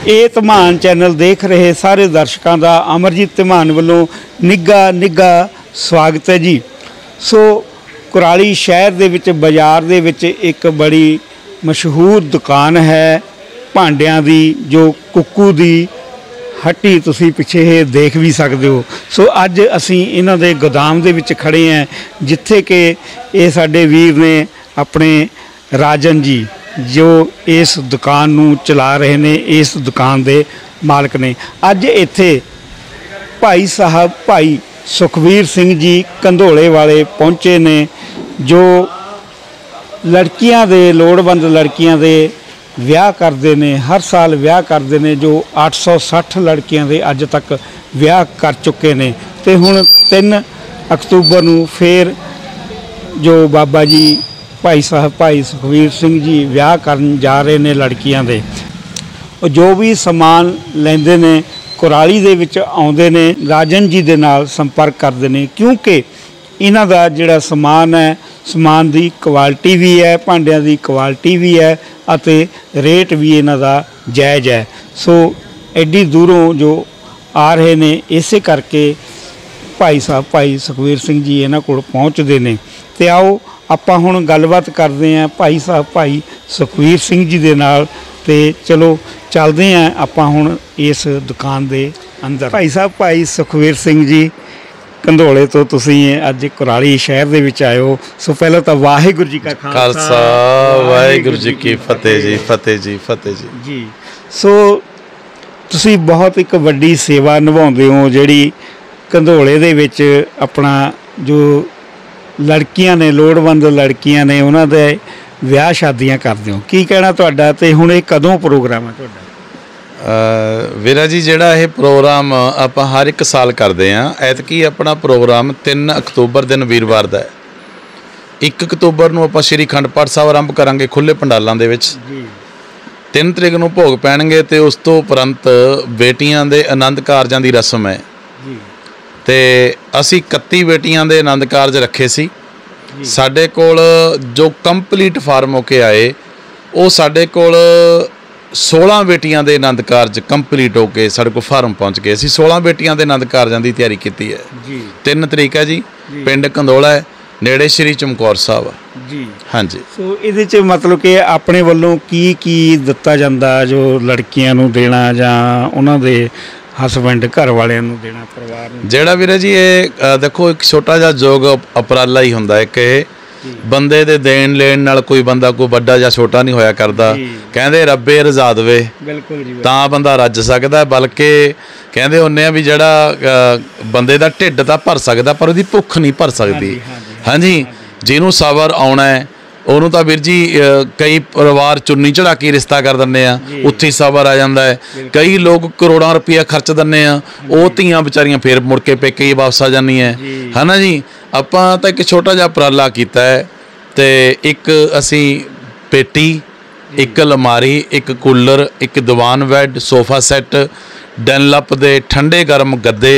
ਇਹ ਧਮਾਨ ਚੈਨਲ ਦੇਖ ਰਹੇ ਸਾਰੇ ਦਰਸ਼ਕਾਂ ਦਾ ਅਮਰਜੀਤ ਧਮਾਨ ਵੱਲੋਂ ਨਿੱਘਾ ਸਵਾਗਤ ਹੈ ਜੀ। ਸੋ ਕੁਰਾਲੀ ਸ਼ਹਿਰ ਦੇ ਵਿੱਚ ਬਾਜ਼ਾਰ ਦੇ ਵਿੱਚ ਇੱਕ ਬੜੀ ਮਸ਼ਹੂਰ ਦੁਕਾਨ ਹੈ ਭਾਂਡਿਆਂ ਦੀ, ਜੋ ਕੁੱਕੂ ਦੀ ਹੱਟੀ ਤੁਸੀਂ ਪਿੱਛੇ ਇਹ ਦੇਖ ਵੀ ਸਕਦੇ ਹੋ। ਸੋ ਅੱਜ ਅਸੀਂ ਇਹਨਾਂ ਦੇ ਗੋਦਾਮ ਦੇ ਵਿੱਚ ਖੜੇ ਹਾਂ, ਜਿੱਥੇ ਕਿ ਇਹ ਸਾਡੇ ਵੀਰ ਨੇ ਆਪਣੇ ਰਾਜਨ जी जो इस दुकान नूं चला रहे ने, इस दुकान दे मालिक ने। अज इत्थे भाई साहब भाई सुखवीर सिंह जी कंधोले वाले पहुँचे ने, जो लड़कियां दे लोड़वंद लड़कियां दे विआह करते हैं, हर साल विआह करते हैं। जो 860 लड़कियां दे अज तक विआह कर चुके ने, ते हुण 3 अक्तूबर नूं फिर जो बाबा जी भाई साहब भाई सुखवीर सिंह जी विआह करन जा रहे ने लड़कियां दे। जो भी समान लेंदे ने कुराली दे विच आउंदे ने, राजन जी दे नाल संपर्क करदे ने, क्योंकि इन्हां दा जिहड़ा समान है, समान दी क्वालिटी भी है, भांडियां दी क्वालिटी भी है, अते रेट भी इन्हां दा जायज़ है। सो एडी दूरों जो आ रहे ने, इसे करके भाई साहब भाई सुखवीर सिंह जी इन्हां कोल पहुँचदे ने। ते आओ ਆਪਾਂ ਹੁਣ ਗੱਲਬਾਤ ਕਰਦੇ ਹਾਂ ਭਾਈ ਸਾਹਿਬ ਭਾਈ ਸੁਖਵੀਰ ਸਿੰਘ ਜੀ ਦੇ ਨਾਲ, ਤੇ ਚਲੋ ਚੱਲਦੇ ਹਾਂ ਆਪਾਂ ਹੁਣ ਇਸ ਦੁਕਾਨ ਦੇ ਅੰਦਰ। ਭਾਈ ਸਾਹਿਬ ਭਾਈ ਸੁਖਵੀਰ ਸਿੰਘ ਜੀ ਕੰਧੋਲੇ ਤੋਂ ਤੁਸੀਂ ਅੱਜ ਕੁਰਾਲੀ ਸ਼ਹਿਰ ਦੇ ਵਿੱਚ ਆਏ ਹੋ। ਸੋ ਪਹਿਲਾਂ ਤਾਂ ਵਾਹਿਗੁਰੂ ਜੀ ਕਾ ਖਾਲਸਾ ਵਾਹਿਗੁਰੂ ਜੀ ਕੀ ਫਤਿਹ ਜੀ। ਫਤਿਹ ਜੀ, ਫਤਿਹ ਜੀ ਜੀ। ਸੋ ਤੁਸੀਂ ਬਹੁਤ ਇੱਕ ਵੱਡੀ ਸੇਵਾ ਨਿਭਾਉਂਦੇ ਹੋ, ਜਿਹੜੀ ਕੰਧੋਲੇ ਦੇ ਵਿੱਚ ਆਪਣਾ ਜੋ लड़कियां ने, लोड़वंद लड़कियां ने, उन्होंने विआह शादियां करते हो। की कहना तुहाडा, ते हुण इह कदों प्रोग्राम है तुहाडा? वीरा जी जिहड़ा ये प्रोग्राम आपां हर एक साल करते हैं। ऐतकी अपना प्रोग्राम 3 अक्तूबर दिन वीरवार दा है। 1 अक्तूबर नूं आपां श्री अखंड पाठ साहिब आरंभ करांगे खुले पंडालां दे विच। 3 तरीक नूं भोग पैणगे, ते उस तो उपरंत बेटियां दे आनंद कारजां दी रस्म है। ਤੇ ਅਸੀਂ 31 ਬੇਟੀਆਂ ਦੇ ਆਨੰਦ ਕਾਰਜ ਰੱਖੇ ਸੀ। ਸਾਡੇ ਕੋਲ ਜੋ ਕੰਪਲੀਟ ਫਾਰਮ ਹੋ ਕੇ ਆਏ, ਉਹ ਸਾਡੇ ਕੋਲ 16 ਬੇਟੀਆਂ ਦੇ ਆਨੰਦ ਕਾਰਜ ਕੰਪਲੀਟ ਹੋ ਕੇ ਸਾਡੇ ਕੋਲ ਫਾਰਮ ਪਹੁੰਚ ਗਏ। ਅਸੀਂ 16 ਬੇਟੀਆਂ ਦੇ ਆਨੰਦ ਕਾਰਜਾਂ ਦੀ ਤਿਆਰੀ ਕੀਤੀ ਹੈ। 3 ਤਰੀਕ ਹੈ ਜੀ, ਪਿੰਡ ਕੰਧੋਲਾ ਹੈ, ਨੇੜੇ ਸ਼੍ਰੀ ਚਮਕੌਰ ਸਾਹਿਬ ਜੀ। ਹਾਂਜੀ। ਸੋ ਇਹਦੇ 'ਚ ਮਤਲਬ ਕਿ ਆਪਣੇ ਵੱਲੋਂ ਕੀ ਦਿੱਤਾ ਜਾਂਦਾ, ਜੋ ਲੜਕੀਆਂ ਨੂੰ ਦੇਣਾ ਜਾਂ ਉਹਨਾਂ ਦੇ ਹਸਬੈਂਡ घर वाले देना, परिवार ਜਿਹੜਾ ਵੀਰੇ ਜੀ ਇਹ ਦੇਖੋ ਇੱਕ ਛੋਟਾ ਜਿਹਾ ਯੋਗ ਉਪਰਾਲਾ ਹੀ ਹੁੰਦਾ ਹੈ ਕਿ ਬੰਦੇ ਦੇ ਦੇਣ ਲੈਣ ਨਾਲ ਕੋਈ ਬੰਦਾ ਕੋਈ ਵੱਡਾ ਜਾਂ ਛੋਟਾ ਨਹੀਂ ਹੋਇਆ ਕਰਦਾ। ਕਹਿੰਦੇ ਰੱਬੇ ਰਜ਼ਾ ਦੇਵੇ, ਬਿਲਕੁਲ ਜੀ, ਤਾਂ ਬੰਦਾ ਰੱਜ ਸਕਦਾ। ਬਲਕਿ ਕਹਿੰਦੇ ਹੁੰਦੇ ਆ ਵੀ ਜਿਹੜਾ ਬੰਦੇ ਦਾ ਢਿੱਡ ਤਾਂ ਭਰ ਸਕਦਾ, ਪਰ ਉਹਦੀ ਭੁੱਖ ਨਹੀਂ ਭਰ ਸਕਦੀ। ਹਾਂਜੀ, ਜਿਹਨੂੰ ਸਬਰ ਆਉਣਾ ਹੈ ਉਹਨੂੰ ਤਾਂ ਵੀਰ ਜੀ ਕਈ ਪਰਿਵਾਰ ਚੁੰਨੀ ਚੜਾ ਕੇ ਰਿਸ਼ਤਾ ਕਰ ਦਿੰਦੇ ਆ, ਉੱਥੇ ਸਬਰ ਆ ਜਾਂਦਾ ਹੈ। ਕਈ ਲੋਕ ਕਰੋੜਾਂ ਰੁਪਈਆ ਖਰਚ ਦਿੰਦੇ ਆ, ਉਹ ਧੀਆਂ ਵਿਚਾਰੀਆਂ ਫੇਰ ਮੁੜ ਕੇ ਪੇਕੇ ਹੀ ਵਾਪਸ ਆ ਜਾਂਦੀਆਂ ਹੈ ਨਾ ਜੀ। ਆਪਾਂ ਤਾਂ ਇੱਕ ਛੋਟਾ ਜਿਹਾ ਉਪਰਾਲਾ ਕੀਤਾ ਹੈ, ਤੇ ਇੱਕ ਅਸੀਂ ਪੇਟੀ, ਇੱਕ ਅਲਮਾਰੀ, ਇੱਕ ਕੂਲਰ, ਇੱਕ ਦੀਵਾਨ ਬੈੱਡ, ਸੋਫਾ ਸੈੱਟ, ਡੈਨਲਪ ਦੇ ਠੰਡੇ ਗਰਮ ਗੱਦੇ,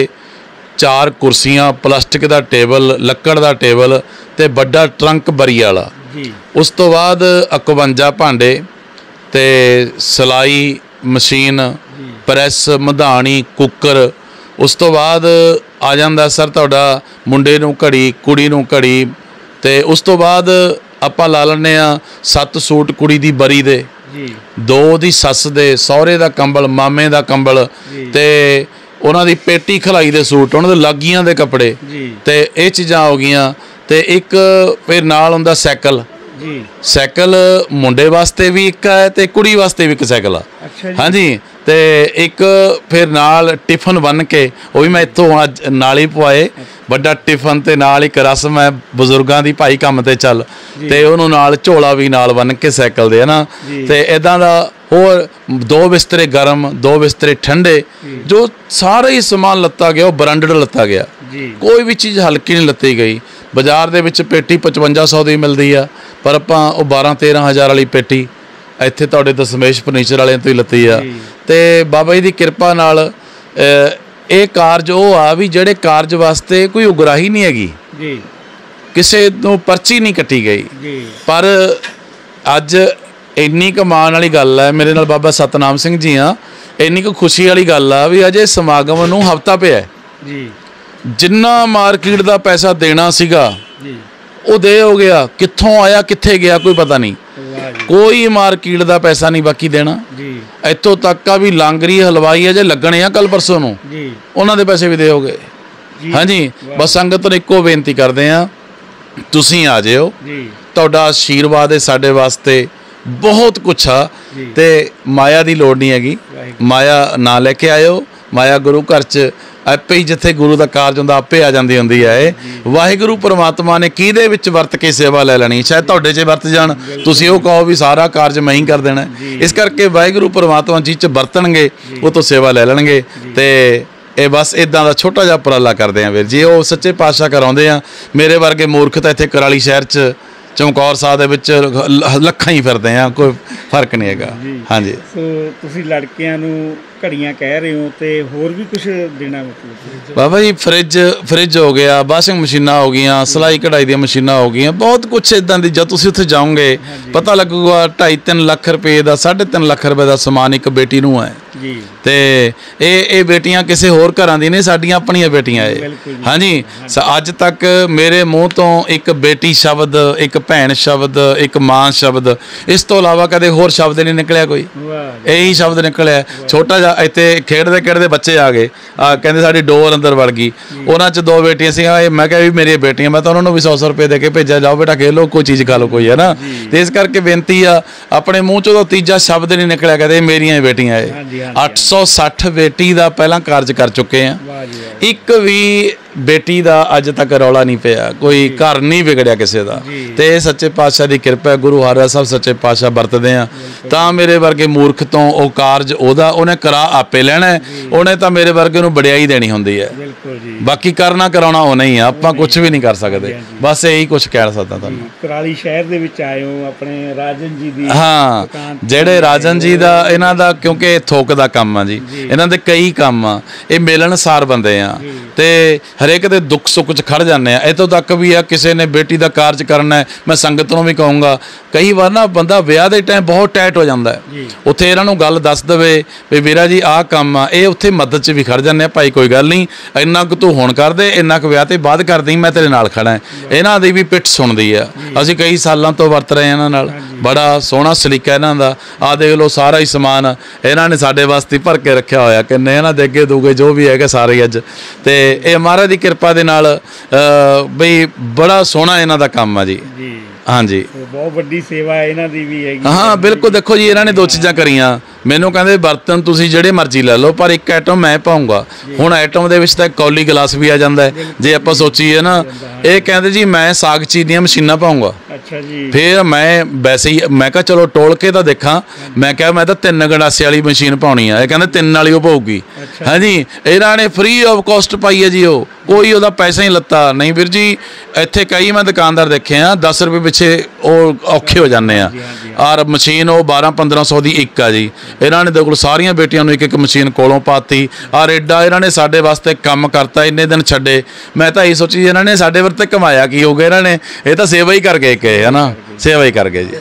4 ਕੁਰਸੀਆਂ, ਪਲਾਸਟਿਕ ਦਾ ਟੇਬਲ, ਲੱਕੜ ਦਾ ਟੇਬਲ, ਤੇ ਵੱਡਾ ਟਰੰਕ ਬਰੀ ਵਾਲਾ। उस तो बाद 51 भांडे, ते सिलाई मशीन, प्रैस, मधानी, कुकर। उस तो बाद आ जांदा सर तुहाडा मुंडे नूं घड़ी, कुड़ी नूं घड़ी, ते उस तो बाद आपां ला लैंदे आ 7 सूट कुड़ी दी बरी दे, 2 दी सस दे, सहुरे दा कंबल, मामे दा कंबल, ते उन्हां दी पेटी खलाई दे सूट, उन्हां दे लागियां दे कपड़े, ते इह चीज़ां हो गईयां। ਤੇ ਇੱਕ ਫਿਰ ਨਾਲ ਹੁੰਦਾ ਸਾਈਕਲ। ਸਾਈਕਲ ਮੁੰਡੇ ਵਾਸਤੇ ਵੀ ਇੱਕ ਹੈ ਤੇ ਕੁੜੀ ਵਾਸਤੇ ਵੀ ਇੱਕ ਸਾਈਕਲ ਆ। ਹਾਂਜੀ, ਤੇ ਇੱਕ ਫਿਰ ਨਾਲ ਟਿਫਨ ਬਣ ਕੇ, ਉਹ ਵੀ ਮੈਂ ਇੱਥੋਂ ਅੱਜ ਨਾਲ ਹੀ ਪਵਾਏ। ਵੱਡਾ ਟਿਫਨ ਤੇ ਨਾਲ ਇੱਕ ਰਸਮ ਹੈ ਬਜ਼ੁਰਗਾਂ ਦੀ, ਭਾਈ ਕੰਮ ਤੇ ਚੱਲ, ਤੇ ਉਹਨੂੰ ਨਾਲ ਝੋਲਾ ਵੀ ਨਾਲ ਬਣ ਕੇ ਸਾਈਕਲ ਦੇ, ਹੈ ਨਾ। ਤੇ ਇੱਦਾਂ ਦਾ ਹੋਰ 2 ਬਿਸਤਰੇ ਗਰਮ, 2 ਬਿਸਤਰੇ ਠੰਡੇ, ਜੋ ਸਾਰਾ ਹੀ ਸਮਾਨ ਲੱਤਾ ਗਿਆ ਉਹ ਬ੍ਰਾਂਡਡ ਲੱਤਾ ਗਿਆ। ਕੋਈ ਵੀ ਚੀਜ਼ ਹਲਕੀ ਨਹੀਂ ਲੱਤੀ ਗਈ। ਬਾਜ਼ਾਰ ਦੇ ਵਿੱਚ ਪੇਟੀ 5500 ਦੀ ਮਿਲਦੀ ਆ, ਪਰ ਆਪਾਂ ਉਹ 12-13 ਹਜ਼ਾਰ ਵਾਲੀ ਪੇਟੀ ਇੱਥੇ ਤੁਹਾਡੇ ਦਸ਼ਮੇਸ਼ ਫਰਨੀਚਰ ਵਾਲਿਆਂ ਤੋਂ ਹੀ ਲੱਤੀ ਆ। ਤੇ ਬਾਬਾ ਜੀ ਦੀ ਕਿਰਪਾ ਨਾਲ ਇਹ ਕਾਰਜ ਉਹ ਆ ਵੀ ਜਿਹੜੇ ਕਾਰਜ ਵਾਸਤੇ ਕੋਈ ਉਗਰਾਹੀ ਨਹੀਂ ਹੈਗੀ, ਕਿਸੇ ਨੂੰ ਪਰਚੀ ਨਹੀਂ ਕੱਟੀ ਗਈ। ਪਰ ਅੱਜ ਇੰਨੀ ਕਮਾਨ ਵਾਲੀ ਗੱਲ ਹੈ। ਮੇਰੇ ਨਾਲ ਬਾਬਾ ਸਤਨਾਮ ਸਿੰਘ ਜੀ ਆ, ਇੰਨੀ ਕੁ ਖੁਸ਼ੀ ਵਾਲੀ ਗੱਲ ਆ ਵੀ ਅਜੇ ਸਮਾਗਮ ਨੂੰ ਹਫ਼ਤਾ ਪਿਆ ਜੀ। ਜਿੰਨਾ ਮਾਰਕੀਟ ਦਾ ਪੈਸਾ ਦੇਣਾ ਸੀਗਾ ਜੀ ਉਹ ਦੇ ਹੋ ਗਿਆ, ਕਿੱਥੋਂ ਆਇਆ ਕਿੱਥੇ ਗਿਆ ਕੋਈ ਪਤਾ ਨਹੀਂ। ਕੋਈ ਮਾਰਕੀਟ ਦਾ ਪੈਸਾ ਨਹੀਂ ਬਾਕੀ ਦੇਣਾ ਜੀ। ਇੱਥੋਂ ਤੱਕ ਆ ਵੀ ਲਾਂਗਰੀ ਹਲਵਾਈ ਅਜੇ ਲੱਗਣੇ ਆ ਕੱਲ ਪਰਸੋਂ ਨੂੰ ਜੀ, ਉਹਨਾਂ ਦੇ ਪੈਸੇ ਵੀ ਦੇ ਹੋ ਗਏ। ਹਾਂਜੀ, ਬਸ ਸੰਗਤ ਨੂੰ ਇੱਕੋ ਬੇਨਤੀ ਕਰਦੇ ਆ, ਤੁਸੀਂ ਆ ਜਿਓ ਜੀ। ਤੁਹਾਡਾ ਆਸ਼ੀਰਵਾਦ ਹੈ ਸਾਡੇ ਵਾਸਤੇ ਬਹੁਤ ਕੁਛ ਆ ਤੇ ਮਾਇਆ ਦੀ ਲੋੜ ਨਹੀਂ ਹੈਗੀ। ਮਾਇਆ ਨਾ ਲੈ ਕੇ ਆਇਓ, ਮਾਇਆ ਗੁਰੂ ਘਰ 'ਚ ਆਪੇ ਹੀ ਜਿੱਥੇ ਗੁਰੂ ਦਾ ਕਾਰਜ ਹੁੰਦਾ ਆਪੇ ਆ ਜਾਂਦੀ ਹੁੰਦੀ ਹੈ। ਵਾਹਿਗੁਰੂ ਪਰਮਾਤਮਾ ਨੇ ਕਿਹਦੇ ਵਿੱਚ ਵਰਤ ਕੇ ਸੇਵਾ ਲੈ ਲੈਣੀ, ਸ਼ਾਇਦ ਤੁਹਾਡੇ 'ਚ ਵਰਤ ਜਾਣ, ਤੁਸੀਂ ਉਹ ਕਹੋ ਵੀ ਸਾਰਾ ਕਾਰਜ ਮੈਂ ਹੀ ਕਰ ਦੇਣਾ। ਇਸ ਕਰਕੇ ਵਾਹਿਗੁਰੂ ਪਰਮਾਤਮਾ ਜਿਹ 'ਚ ਵਰਤਣਗੇ ਉਹ ਤੋਂ ਸੇਵਾ ਲੈ ਲੈਣਗੇ। ਤੇ ਇਹ ਬਸ ਇਦਾਂ ਦਾ ਛੋਟਾ ਜਿਹਾ ਉਪਰਾਲਾ ਕਰਦੇ ਆ ਵੀਰ ਜੀ, ਉਹ ਸੱਚੇ ਪਾਤਸ਼ਾਹ ਕਰਾਉਂਦੇ ਆ। ਮੇਰੇ ਵਰਗੇ ਮੂਰਖ ਤਾਂ ਇੱਥੇ ਕੁਰਾਲੀ ਸ਼ਹਿਰ 'ਚ ਚਮਕੌਰ ਸਾਹਿਬ ਦੇ ਵਿੱਚ ਲੱਖਾਂ ਹੀ ਫਿਰਦੇ ਆ, ਕੋਈ ਫਰਕ ਨਹੀਂ ਹੈਗਾ। ਹਾਂਜੀ, ਸੋ ਤੁਸੀਂ ਲੜਕਿਆਂ ਨੂੰ ਘੜੀਆਂ ਕਹਿ ਰਹੇ ਹੋ ਤੇ ਹੋਰ ਵੀ ਕੁਝ ਦੇਣਾ ਮਤਲਬ ਬਾਬਾ ਜੀ? ਫਰਿੱਜ ਹੋ ਗਿਆ, ਵਾਸ਼ਿੰਗ ਮਸ਼ੀਨਾਂ ਹੋ ਗਈਆਂ, ਸਿਲਾਈ ਕਢਾਈ ਦੀਆਂ ਮਸ਼ੀਨਾਂ ਹੋ ਗਈਆਂ, ਬਹੁਤ ਕੁਛ ਇਦਾਂ ਦੀ। ਜਦ ਤੁਸੀਂ ਉੱਥੇ ਜਾਓਗੇ ਪਤਾ ਲੱਗੂਗਾ 2.5-3 ਲੱਖ ਰੁਪਏ ਦਾ 3.5 ਲੱਖ ਰੁਪਏ ਦਾ ਸਮਾਨ ਇੱਕ ਬੇਟੀ ਨੂੰ ਹੈ ਜੀ। ਤੇ ਇਹ ਬੇਟੀਆਂ ਕਿਸੇ ਹੋਰ ਘਰਾਂ ਦੀ ਨਹੀਂ, ਸਾਡੀਆਂ ਆਪਣੀਆਂ ਬੇਟੀਆਂ ਇਹ। ਹਾਂਜੀ, ਅੱਜ ਤੱਕ ਮੇਰੇ ਮੂੰਹ ਤੋਂ ਇੱਕ ਬੇਟੀ ਸ਼ਬਦ, ਇੱਕ ਭੈਣ ਸ਼ਬਦ, ਇੱਕ ਮਾਂ ਸ਼ਬਦ, ਇਸ ਤੋਂ ਇਲਾਵਾ ਕਦੇ ਹੋਰ ਸ਼ਬਦ ਨਹੀਂ ਨਿਕਲਿਆ ਕੋਈ। ਇਹੀ ਸ਼ਬਦ ਨਿਕਲਿਆ। ਛੋਟਾ ਜਿਹਾ ਇੱਥੇ ਖੇਡਦੇ ਖੇਡਦੇ ਬੱਚੇ ਆ ਗਏ, ਕਹਿੰਦੇ ਸਾਡੀ ਡੋਰ ਅੰਦਰ ਵੜ ਗਈ। ਉਹਨਾਂ 'ਚ 2 ਬੇਟੀਆਂ ਸੀਗੀਆਂ। ਮੈਂ ਕਿਹਾ ਵੀ ਮੇਰੀਆਂ ਬੇਟੀਆਂ, ਮੈਂ ਤਾਂ ਉਹਨਾਂ ਨੂੰ ਵੀ 100 ਰੁਪਏ ਦੇ ਕੇ ਭੇਜਿਆ, ਜਾਓ ਬੇਟਾ ਖੇਡ ਲਓ, ਕੋਈ ਚੀਜ਼ ਖਾ ਲਓ ਕੋਈ, ਹੈ ਨਾ। ਤੇ ਇਸ ਕਰਕੇ ਬੇਨਤੀ ਆ, ਆਪਣੇ ਮੂੰਹ 'ਚੋਂ ਤਾਂ ਤੀਜਾ ਸ਼ਬਦ ਨਹੀਂ ਨਿਕਲਿਆ ਕਦੇ ਮੇਰੀਆਂ ਬੇਟੀਆਂ ਇਹ। 860 ਬੇਟੀ ਦਾ ਪਹਿਲਾਂ ਕਾਰਜ ਕਰ ਚੁੱਕੇ ਆ, ਇੱਕ ਵੀ ਬੇਟੀ ਦਾ ਅੱਜ ਤੱਕ ਰੌਲਾ ਨਹੀਂ ਪਿਆ, ਕੋਈ ਘਰ ਨਹੀਂ ਵਿਗੜਿਆ ਕਿਸੇ ਦਾ। ਤੇ ਇਹ ਸੱਚੇ ਪਾਤਸ਼ਾਹ ਦੀ ਕਿਰਪਾ ਹੈ, ਗੁਰੂ ਹਰਿ ਸਾਹਿਬ ਸੱਚੇ ਪਾਤਸ਼ਾਹ ਵਰਤਦੇ ਆ। ਤਾਂ ਮੇਰੇ ਵਰਗੇ ਮੂਰਖ ਤੋਂ ਉਹ ਕਾਰਜ ਉਹਨੇ ਕਰਾ ਆਪੇ ਲੈਣਾ, ਉਹਨੇ ਤਾਂ ਮੇਰੇ ਵਰਗੇ ਨੂੰ ਵਡਿਆਈ ਦੇਣੀ ਹੁੰਦੀ ਹੈ। ਬਾਕੀ ਕਰਨਾ ਕਰਾਉਣਾ ਉਹ ਨਹੀਂ ਆ, ਆਪਾਂ ਕੁਝ ਵੀ ਨਹੀਂ ਕਰ ਸਕਦੇ। ਬਸ ਇਹੀ ਕੁਝ ਕਹਿ ਸਕਦਾ ਤੁਹਾਨੂੰ। ਕੁਰਾਲੀ ਸ਼ਹਿਰ ਦੇ ਵਿੱਚ ਆਏ ਹੋ, ਆਪਣੇ ਰਾਜਨ ਜੀ ਦੀ। ਹਾਂ, ਜਿਹੜੇ ਰਾਜਨ ਜੀ ਦਾ, ਇਹਨਾਂ ਦਾ ਕਿਉਂਕਿ ਥੋਕ ਦਾ ਕੰਮ ਆ ਜੀ, ਇਹਨਾਂ ਦੇ ਕਈ ਕੰਮ ਆ, ਇਹ ਮਿਲਣਸਾਰ ਬੰਦੇ ਆ ਤੇ ਹਰੇਕ ਦੇ ਦੁੱਖ ਸੁੱਖ 'ਚ ਖੜ ਜਾਂਦੇ ਆ। ਇੱਥੋਂ ਤੱਕ ਵੀ ਆ, ਕਿਸੇ ਨੇ ਬੇਟੀ ਦਾ ਕਾਰਜ ਕਰਨਾ ਹੈ, ਮੈਂ ਸੰਗਤ ਨੂੰ ਵੀ ਕਹੂੰਗਾ, ਕਈ ਵਾਰ ਨਾ ਬੰਦਾ ਵਿਆਹ ਦੇ ਟਾਈਮ ਬਹੁਤ ਟਾਈਟ ਹੋ ਜਾਂਦਾ ਹੈ, ਉੱਥੇ ਇਹਨਾਂ ਨੂੰ ਗੱਲ ਦੱਸ ਦੇਵੇ ਵੀ ਵੀਰਾ ਜੀ ਆਹ ਕੰਮ ਆ, ਇਹ ਉੱਥੇ ਮਦਦ 'ਚ ਵੀ ਖੜ ਜਾਂਦੇ ਆ। ਭਾਈ ਕੋਈ ਗੱਲ ਨਹੀਂ, ਇੰਨਾ ਕੁ ਤੂੰ ਹੁਣ ਕਰ ਦੇ, ਇੰਨਾ ਕੁ ਵਿਆਹ ਤੇ ਬਾਅਦ ਕਰ ਦੇਈਂ, ਮੈਂ ਤੇਰੇ ਨਾਲ ਖੜਾ। ਇਹਨਾਂ ਦੀ ਵੀ ਪਿੱਠ ਸੁਣਦੀ ਆ। ਅਸੀਂ ਕਈ ਸਾਲਾਂ ਤੋਂ ਵਰਤ ਰਹੇ ਇਹਨਾਂ ਨਾਲ, ਬੜਾ ਸੋਹਣਾ ਸਲੀਕਾ ਇਹਨਾਂ ਦਾ। ਆਹ ਦੇਖ ਲਓ, ਸਾਰਾ ਹੀ ਸਮਾਨ ਇਹਨਾਂ ਨੇ ਸਾਡੇ ਵਾਸਤੇ ਭਰ ਕੇ ਰੱਖਿਆ ਹੋਇਆ, ਕਿੰਨੇ ਇਹਨਾਂ ਦੇ ਅੱਗੇ ਦੂਗੇ ਜੋ ਵੀ ਹੈਗਾ ਸਾਰੇ ਅੱਜ। ਤੇ ਇਹ ਮਹਾਰਾਜ ਦੀ ਕਿਰਪਾ ਦੇ ਨਾਲ ਬਈ ਬੜਾ ਸੋਹਣਾ ਇਹਨਾਂ ਦਾ ਕੰਮ ਆ ਜੀ। ਹਾਂਜੀ, ਬਹੁਤ ਵੱਡੀ ਸੇਵਾ ਇਹਨਾਂ ਦੀ ਵੀ ਹੈਗੀ। ਹਾਂ ਬਿਲਕੁਲ, ਦੇਖੋ ਜੀ, ਇਹਨਾਂ ਨੇ 2 ਚੀਜ਼ਾਂ ਕਰੀਆਂ। ਮੈਨੂੰ ਕਹਿੰਦੇ ਬਰਤਨ ਤੁਸੀਂ ਜਿਹੜੇ ਮਰਜ਼ੀ ਲੈ ਲਓ, ਪਰ ਇੱਕ ਆਈਟਮ ਮੈਂ ਪਾਉਂਗਾ। ਹੁਣ ਆਈਟਮ ਦੇ ਵਿੱਚ ਤਾਂ ਕੌਲੀ ਗਲਾਸ ਵੀ ਆ ਜਾਂਦਾ ਹੈ, ਜੇ ਆਪਾਂ ਸੋਚੀਏ ਨਾ। ਇਹ ਕਹਿੰਦੇ ਜੀ ਮੈਂ ਸਾਗ ਚੀਜ਼ ਦੀਆਂ ਮਸ਼ੀਨਾਂ ਪਾਉਂਗਾ। ਅੱਛਾ ਜੀ। ਫਿਰ ਮੈਂ ਵੈਸੇ ਹੀ ਮੈਂ ਕਿਹਾ ਚਲੋ ਟੋਲ ਕੇ ਤਾਂ ਦੇਖਾਂ। ਮੈਂ ਕਿਹਾ ਮੈਂ ਤਾਂ 3 ਗੰਡਾਸੇ ਵਾਲੀ ਮਸ਼ੀਨ ਪਾਉਣੀ ਆ। ਇਹ ਕਹਿੰਦੇ 3 ਵਾਲੀ ਉਹ ਪਾਊਗੀ। ਹਾਂਜੀ, ਇਹਨਾਂ ਨੇ ਫ੍ਰੀ ਆਫ ਕਾਸਟ ਪਾਈ ਹੈ ਜੀ, ਉਹ ਕੋਈ ਉਹਦਾ ਪੈਸਾ ਹੀ ਲੱਤਾ ਨਹੀਂ ਵੀਰ ਜੀ। ਇੱਥੇ ਕਈ ਮੈਂ ਦੁਕਾਨਦਾਰ ਦੇਖੇ ਆ 10 ਰੁਪਏ ਪਿੱਛੇ ਉਹ ਔਖੇ ਹੋ ਜਾਂਦੇ ਆ। ਔਰ ਮਸ਼ੀਨ ਉਹ 1200-1500 ਦੀ ਇੱਕ ਆ ਜੀ। ਇਹਨਾਂ ਨੇ ਦੇਖੋ ਸਾਰੀਆਂ ਬੇਟੀਆਂ ਨੂੰ ਇੱਕ ਮਸ਼ੀਨ ਕੋਲੋਂ ਪਾਤੀ। ਔਰ ਐਡਾ ਇਹਨਾਂ ਨੇ ਸਾਡੇ ਵਾਸਤੇ ਕੰਮ ਕਰਤਾ, ਇੰਨੇ ਦਿਨ ਛੱਡੇ। ਮੈਂ ਤਾਂ ਇਹ ਸੋਚੀ ਇਹਨਾਂ ਨੇ ਸਾਡੇ ਵਰਤੇ ਕਮਾਇਆ ਕੀ ਹੋਊਗਾ। ਇਹਨਾਂ ਨੇ ਇਹ ਤਾਂ ਸੇਵਾ ਹੀ ਕਰ ਗਏ ਕਿ ਹੈ ਨਾ, ਸੇਵਾ ਹੀ ਕਰ ਗਏ ਜੀ।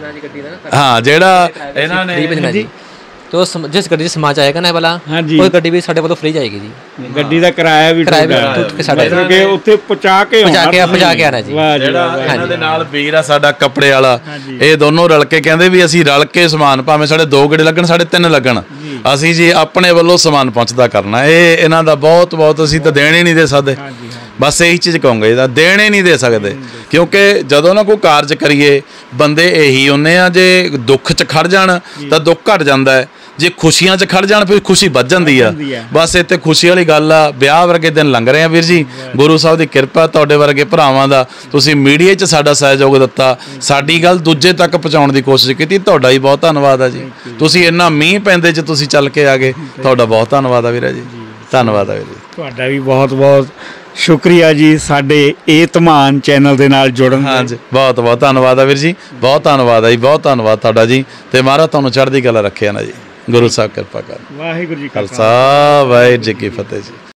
ਹਾਂ, ਜਿਹੜਾ ਇਹਨਾਂ ਨੇ तो जिस गड्डी समान आएगा ना वाला वो गड्डी भी साढ़े वालों फ्री जाएगी जी। गड्डी का किराया भी मतलब कि उत्थे पहुंचा के आना जी। ਇਹਨਾਂ ਦੇ ਨਾਲ ਵੀਰ ਆ ਸਾਡਾ ਕੱਪੜੇ ਵਾਲਾ, ਇਹ ਦੋਨੋਂ ਰਲ ਕੇ ਕਹਿੰਦੇ ਵੀ ਅਸੀਂ ਰਲ ਕੇ ਸਮਾਨ, ਭਾਵੇਂ ਸਾਡੇ 2 ਗੇੜੇ ਲੱਗਣ ਸਾਡੇ 3 ਲੱਗਣ, ਅਸੀਂ ਜੀ ਆਪਣੇ ਵੱਲੋਂ ਸਮਾਨ ਪਹੁੰਚਦਾ ਕਰਨਾ। ਇਹ ਇਹਨਾਂ ਦਾ ਬਹੁਤ ਬਹੁਤ, ਅਸੀਂ ਤਾਂ ਦੇਣ ਹੀ ਨਹੀਂ ਦੇ ਸਕਦੇ। ਬਸ ਇਹੀ ਚੀਜ਼ ਕਹੂੰਗਾ, ਇਹਦਾ ਦੇਣੇ ਨਹੀਂ ਦੇ ਸਕਦੇ। ਕਿਉਂਕਿ ਜਦੋਂ ਨਾ ਕੋਈ ਕਾਰਜ ਕਰੀਏ ਬੰਦੇ ਇਹੀ ਹੁੰਦੇ ਆ, ਜੇ ਦੁੱਖ 'ਚ ਖੜ ਜਾਣ ਤਾਂ ਦੁੱਖ ਘਟ ਜਾਂਦਾ ਹੈ, ਜੇ ਖੁਸ਼ੀਆਂ 'ਚ ਖੜ ਜਾਣ ਫਿਰ ਖੁਸ਼ੀ ਵੱਧ ਜਾਂਦੀ ਆ। ਬਸ ਇੱਥੇ ਖੁਸ਼ੀ ਵਾਲੀ ਗੱਲ ਆ। ਵਿਆਹ ਵਰਗੇ ਦਿਨ ਲੰਘ ਰਹੇ ਆ ਵੀਰ ਜੀ, ਗੁਰੂ ਸਾਹਿਬ ਦੀ ਕਿਰਪਾ, ਤੁਹਾਡੇ ਵਰਗੇ ਭਰਾਵਾਂ ਦਾ। ਤੁਸੀਂ ਮੀਡੀਆ 'ਚ ਸਾਡਾ ਸਹਿਯੋਗ ਦਿੱਤਾ, ਸਾਡੀ ਗੱਲ ਦੂਜੇ ਤੱਕ ਪਹੁੰਚਾਉਣ ਦੀ ਕੋਸ਼ਿਸ਼ ਕੀਤੀ, ਤੁਹਾਡਾ ਹੀ ਬਹੁਤ ਧੰਨਵਾਦ ਆ ਜੀ। ਤੁਸੀਂ ਇੰਨਾ ਮੀਂਹ ਪੈਂਦੇ 'ਚ ਤੁਸੀਂ ਚੱਲ ਕੇ ਆ ਗਏ, ਤੁਹਾਡਾ ਬਹੁਤ ਧੰਨਵਾਦ ਆ ਵੀਰਾ ਜੀ। ਧੰਨਵਾਦ ਆ ਵੀਰ ਜੀ, ਤੁਹਾਡਾ ਵੀ ਬਹੁਤ ਬਹੁਤ ਸ਼ੁਕਰੀਆ ਜੀ ਸਾਡੇ ਇਹ ਧਮਾਨ ਚੈਨਲ ਦੇ ਨਾਲ ਜੁੜਨ। ਹਾਂਜੀ, ਬਹੁਤ ਬਹੁਤ ਧੰਨਵਾਦ ਆ ਵੀਰ ਜੀ, ਬਹੁਤ ਧੰਨਵਾਦ ਆ ਜੀ, ਬਹੁਤ ਧੰਨਵਾਦ ਤੁਹਾਡਾ ਜੀ। ਤੇ ਮਹਾਰਾਜ ਤੁਹਾਨੂੰ ਚੜ੍ਹਦੀ ਕਲਾ ਰੱਖਿਆ ਨਾ ਜੀ, ਗੁਰੂ ਸਾਹਿਬ ਕਿਰਪਾ ਕਰ। ਵਾਹਿਗੁਰੂ ਜੀ ਕਾ ਖਾਲਸਾ, ਵਾਹਿਗੁਰੂ ਜੀ ਕੀ ਫਤਿਹ ਜੀ।